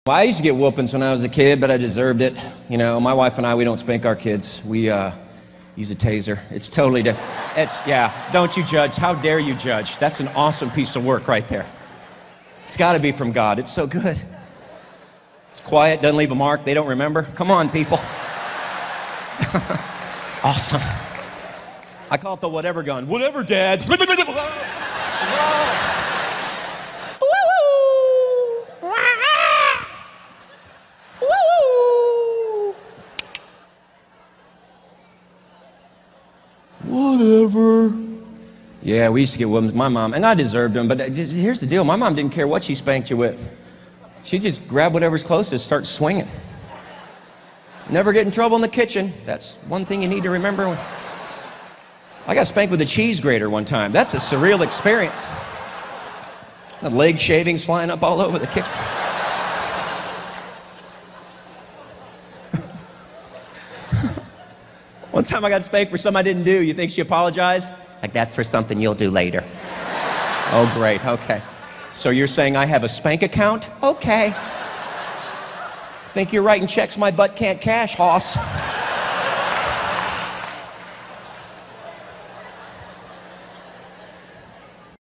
Well, I used to get whoopings when I was a kid, but I deserved it. You know, my wife and I, we don't spank our kids. We use a taser. It's totally don't you judge. How dare you judge? That's an awesome piece of work right there. It's got to be from God. It's so good. It's quiet, doesn't leave a mark. They don't remember. Come on, people. It's awesome. I call it the whatever gun. Whatever, Dad. Whatever. Yeah, we used to get whoopings. My mom, and I deserved them, but here's the deal. My mom didn't care what she spanked you with. She just grabbed whatever's closest, start swinging. Never get in trouble in the kitchen. That's one thing you need to remember. I got spanked with a cheese grater one time. That's a surreal experience. The leg shavings flying up all over the kitchen. One time I got spanked for something I didn't do. You think she apologized? Like, that's for something you'll do later. Oh, great, okay. So you're saying I have a spank account? Okay. Think you're writing checks my butt can't cash, hoss.